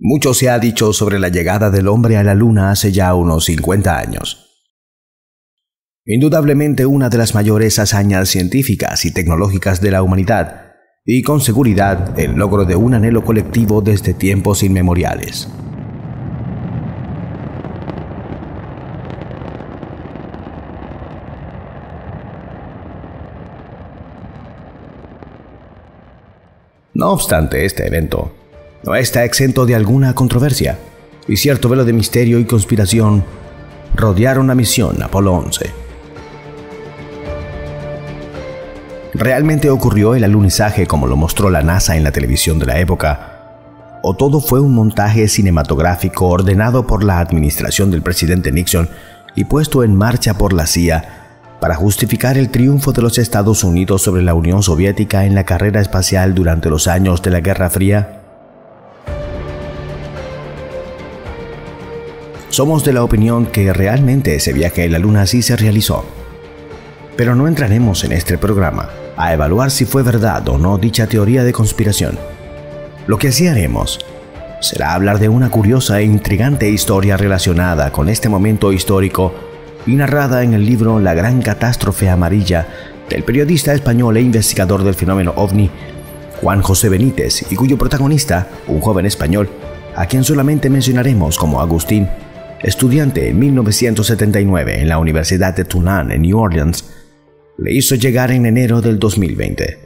Mucho se ha dicho sobre la llegada del hombre a la Luna hace ya unos 50 años. Indudablemente una de las mayores hazañas científicas y tecnológicas de la humanidad, y con seguridad el logro de un anhelo colectivo desde tiempos inmemoriales. No obstante, este evento no está exento de alguna controversia, y cierto velo de misterio y conspiración rodearon la misión Apolo 11. ¿Realmente ocurrió el alunizaje como lo mostró la NASA en la televisión de la época? ¿O todo fue un montaje cinematográfico ordenado por la administración del presidente Nixon y puesto en marcha por la CIA para justificar el triunfo de los Estados Unidos sobre la Unión Soviética en la carrera espacial durante los años de la Guerra Fría? Somos de la opinión que realmente ese viaje a la Luna sí se realizó. Pero no entraremos en este programa a evaluar si fue verdad o no dicha teoría de conspiración. Lo que sí haremos será hablar de una curiosa e intrigante historia relacionada con este momento histórico y narrada en el libro La Gran Catástrofe Amarilla del periodista español e investigador del fenómeno OVNI Juan José Benítez, y cuyo protagonista, un joven español, a quien solamente mencionaremos como Agustín, estudiante en 1979 en la Universidad de Tulane en New Orleans, le hizo llegar en enero del 2020.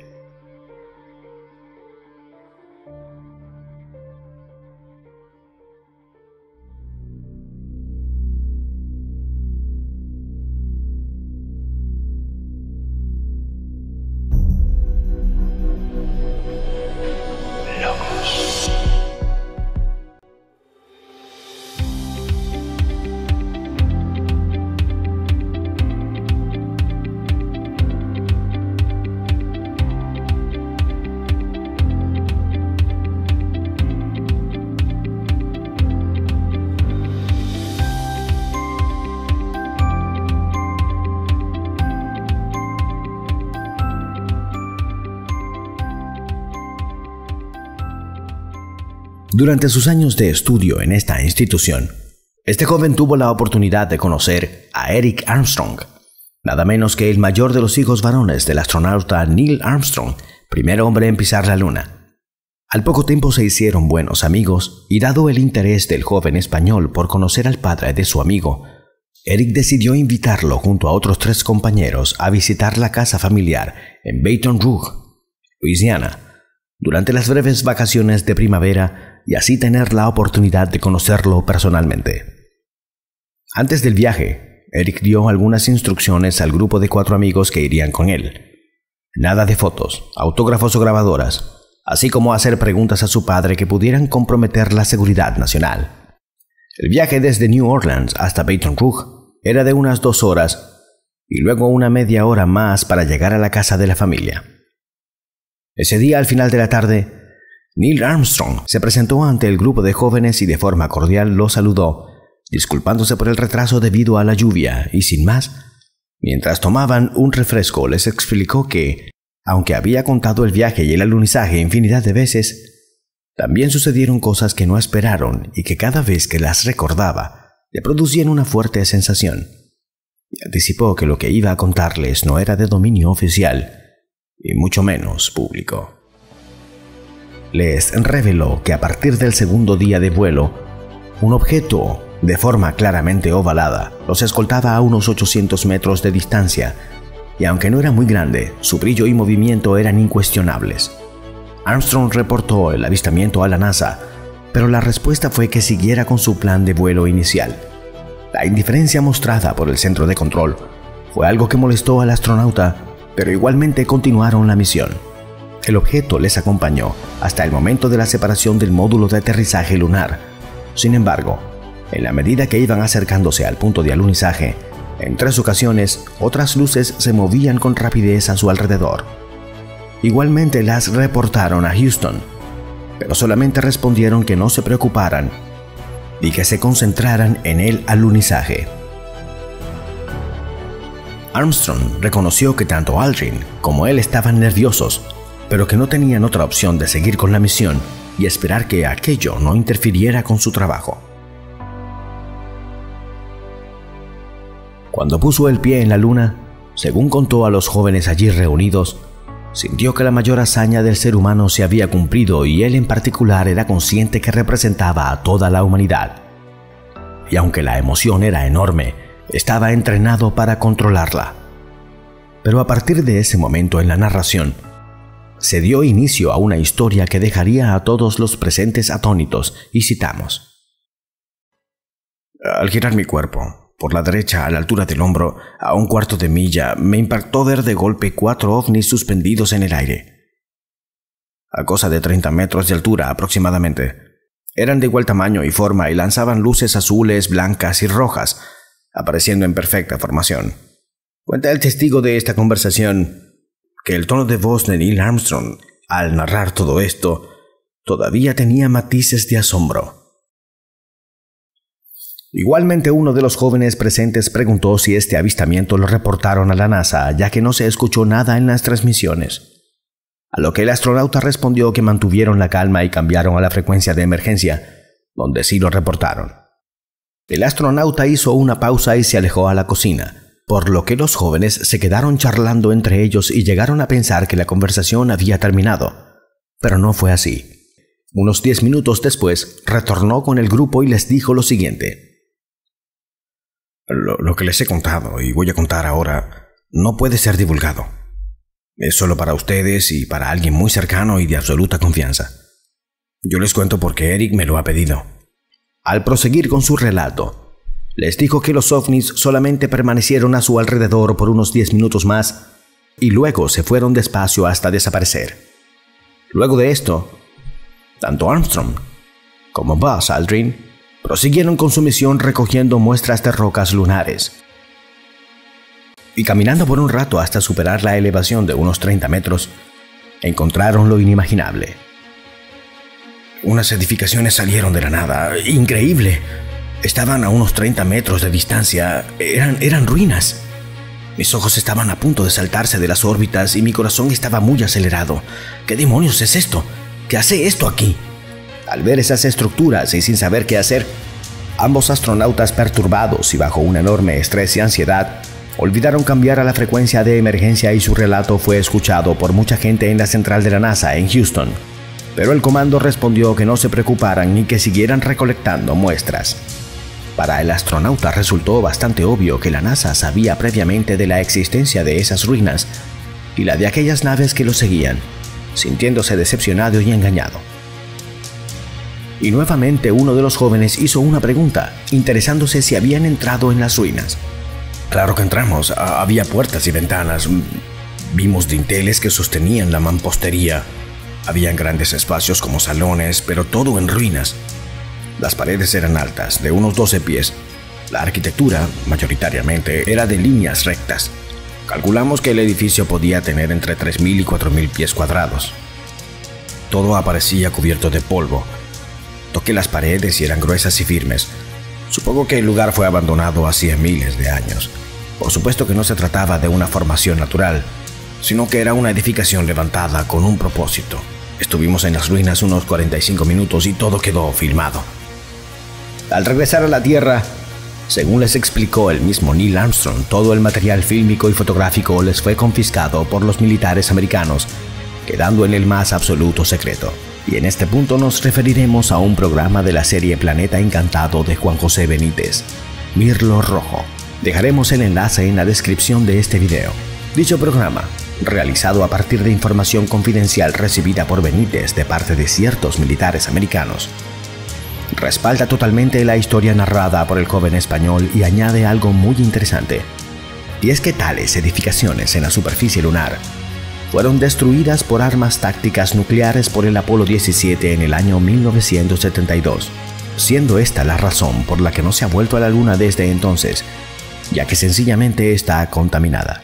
Durante sus años de estudio en esta institución, este joven tuvo la oportunidad de conocer a Eric Armstrong, nada menos que el mayor de los hijos varones del astronauta Neil Armstrong, primer hombre en pisar la Luna. Al poco tiempo se hicieron buenos amigos, y dado el interés del joven español por conocer al padre de su amigo, Eric decidió invitarlo junto a otros 3 compañeros a visitar la casa familiar en Baton Rouge, Luisiana, durante las breves vacaciones de primavera, y así tener la oportunidad de conocerlo personalmente. Antes del viaje, Eric dio algunas instrucciones al grupo de 4 amigos que irían con él. Nada de fotos, autógrafos o grabadoras, así como hacer preguntas a su padre que pudieran comprometer la seguridad nacional. El viaje desde New Orleans hasta Baton Rouge era de unas 2 horas, y luego una media hora más para llegar a la casa de la familia. Ese día, al final de la tarde, Neil Armstrong se presentó ante el grupo de jóvenes y de forma cordial los saludó, disculpándose por el retraso debido a la lluvia, y sin más, mientras tomaban un refresco les explicó que, aunque había contado el viaje y el alunizaje infinidad de veces, también sucedieron cosas que no esperaron y que cada vez que las recordaba le producían una fuerte sensación. Y anticipó que lo que iba a contarles no era de dominio oficial, y mucho menos público. Les reveló que a partir del segundo día de vuelo, un objeto de forma claramente ovalada los escoltaba a unos 800 metros de distancia, y aunque no era muy grande, su brillo y movimiento eran incuestionables. Armstrong reportó el avistamiento a la NASA, pero la respuesta fue que siguiera con su plan de vuelo inicial. La indiferencia mostrada por el centro de control fue algo que molestó al astronauta, pero igualmente continuaron la misión. El objeto les acompañó hasta el momento de la separación del módulo de aterrizaje lunar. Sin embargo, en la medida que iban acercándose al punto de alunizaje, en 3 ocasiones otras luces se movían con rapidez a su alrededor. Igualmente las reportaron a Houston, pero solamente respondieron que no se preocuparan y que se concentraran en el alunizaje. Armstrong reconoció que tanto Aldrin como él estaban nerviosos, pero que no tenían otra opción de seguir con la misión y esperar que aquello no interfiriera con su trabajo. Cuando puso el pie en la luna, según contó a los jóvenes allí reunidos, sintió que la mayor hazaña del ser humano se había cumplido y él en particular era consciente que representaba a toda la humanidad. Y aunque la emoción era enorme, estaba entrenado para controlarla. Pero a partir de ese momento en la narración, se dio inicio a una historia que dejaría a todos los presentes atónitos, y citamos: Al girar mi cuerpo, por la derecha a la altura del hombro, a 1/4 de milla, me impactó ver de golpe 4 ovnis suspendidos en el aire. A cosa de 30 metros de altura aproximadamente. Eran de igual tamaño y forma y lanzaban luces azules, blancas y rojas, apareciendo en perfecta formación. Cuenta el testigo de esta conversación que el tono de voz de Neil Armstrong, al narrar todo esto, todavía tenía matices de asombro. Igualmente, uno de los jóvenes presentes preguntó si este avistamiento lo reportaron a la NASA, ya que no se escuchó nada en las transmisiones. A lo que el astronauta respondió que mantuvieron la calma y cambiaron a la frecuencia de emergencia, donde sí lo reportaron. El astronauta hizo una pausa y se alejó a la cocina, por lo que los jóvenes se quedaron charlando entre ellos y llegaron a pensar que la conversación había terminado, pero no fue así. Unos 10 minutos después, retornó con el grupo y les dijo lo siguiente: Lo que les he contado y voy a contar ahora no puede ser divulgado. Es solo para ustedes y para alguien muy cercano y de absoluta confianza. Yo les cuento porque Eric me lo ha pedido. Al proseguir con su relato, les dijo que los ovnis solamente permanecieron a su alrededor por unos 10 minutos más y luego se fueron despacio hasta desaparecer. Luego de esto, tanto Armstrong como Buzz Aldrin prosiguieron con su misión recogiendo muestras de rocas lunares. Y caminando por un rato hasta superar la elevación de unos 30 metros, encontraron lo inimaginable. Unas edificaciones salieron de la nada. ¡Increíble! Estaban a unos 30 metros de distancia. Eran ruinas. Mis ojos estaban a punto de saltarse de las órbitas y mi corazón estaba muy acelerado. ¿Qué demonios es esto? ¿Qué hace esto aquí? Al ver esas estructuras y sin saber qué hacer, ambos astronautas, perturbados y bajo un enorme estrés y ansiedad, olvidaron cambiar a la frecuencia de emergencia y su relato fue escuchado por mucha gente en la central de la NASA en Houston. Pero el comando respondió que no se preocuparan y que siguieran recolectando muestras. Para el astronauta resultó bastante obvio que la NASA sabía previamente de la existencia de esas ruinas y la de aquellas naves que lo seguían, sintiéndose decepcionado y engañado. Y nuevamente uno de los jóvenes hizo una pregunta, interesándose si habían entrado en las ruinas. Claro que entramos, había puertas y ventanas, vimos dinteles que sostenían la mampostería, habían grandes espacios como salones, pero todo en ruinas. Las paredes eran altas, de unos 12 pies, la arquitectura, mayoritariamente, era de líneas rectas. Calculamos que el edificio podía tener entre 3.000 y 4.000 pies cuadrados. Todo aparecía cubierto de polvo. Toqué las paredes y eran gruesas y firmes. Supongo que el lugar fue abandonado hacía miles de años. Por supuesto que no se trataba de una formación natural, sino que era una edificación levantada con un propósito. Estuvimos en las ruinas unos 45 minutos y todo quedó filmado. Al regresar a la Tierra, según les explicó el mismo Neil Armstrong, todo el material fílmico y fotográfico les fue confiscado por los militares americanos, quedando en el más absoluto secreto. Y en este punto nos referiremos a un programa de la serie Planeta Encantado de Juan José Benítez, Mirlo Rojo. Dejaremos el enlace en la descripción de este video. Dicho programa, realizado a partir de información confidencial recibida por Benítez de parte de ciertos militares americanos, respalda totalmente la historia narrada por el joven español y añade algo muy interesante. Y es que tales edificaciones en la superficie lunar fueron destruidas por armas tácticas nucleares por el Apolo 17 en el año 1972, siendo esta la razón por la que no se ha vuelto a la Luna desde entonces, ya que sencillamente está contaminada.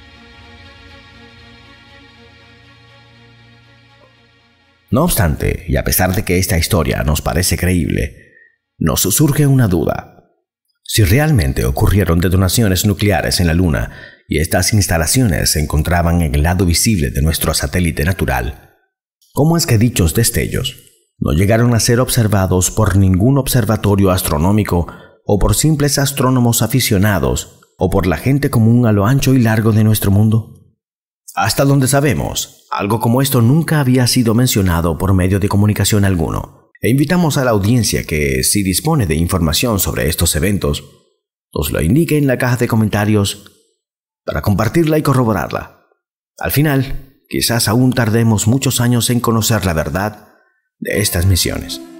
No obstante, y a pesar de que esta historia nos parece creíble, nos surge una duda. Si realmente ocurrieron detonaciones nucleares en la Luna y estas instalaciones se encontraban en el lado visible de nuestro satélite natural, ¿cómo es que dichos destellos no llegaron a ser observados por ningún observatorio astronómico o por simples astrónomos aficionados o por la gente común a lo ancho y largo de nuestro mundo? Hasta donde sabemos, algo como esto nunca había sido mencionado por medio de comunicación alguno, e invitamos a la audiencia que, si dispone de información sobre estos eventos, nos lo indique en la caja de comentarios para compartirla y corroborarla. Al final, quizás aún tardemos muchos años en conocer la verdad de estas misiones.